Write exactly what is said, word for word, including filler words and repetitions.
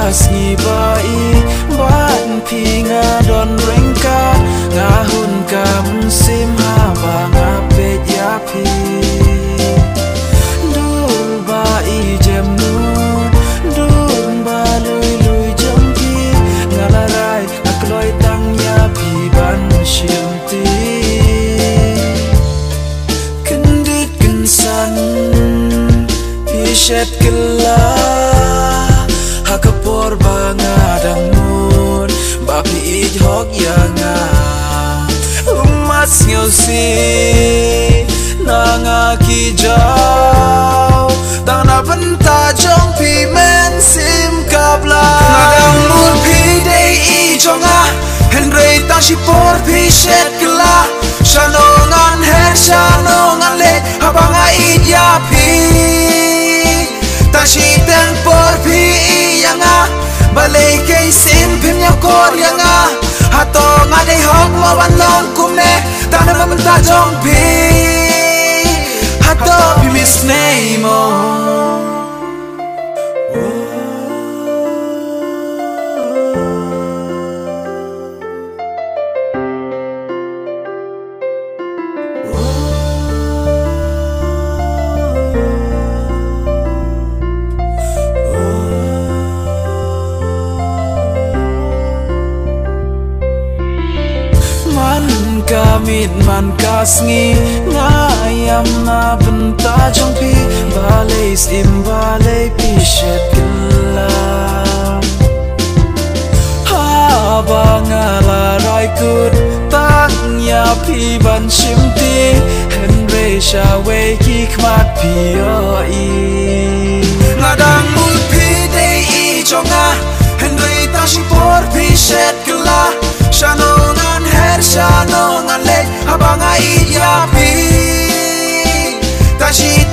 kas ngi bai ban pi nga don rengka ngahun kam sim ha ba nga pe ya pi dur bai jem nu dur ba lui lui jem pi ngalarai akloi tang ya pi ban shim ti kendit kensan pi shet kela hakapor banga dangun bapi ij hok yanga umas ngeusi nanga ki jau tana benta jong pi men sim kabla ngadang mur pi dei i jonga henrei ta shi por pi shet kla shanongan her shanongan le habanga i ya pi ta shi ten por pi yanga balai kei sim pim ya kor yanga hato ngadai hok ma wan long kumne tana mamenta jong pi hato pi mis name kamit man kasngi ngayam na benta jong pi balai sim balai pi shet kela ha banga la rai kut tang ya pi ban shim ti henre sha we ki khmat pi o i ngadang mul pi dei i jonga henre ta shi por pi shet kela shanongan her shanongan le habanga i ya pi ta shi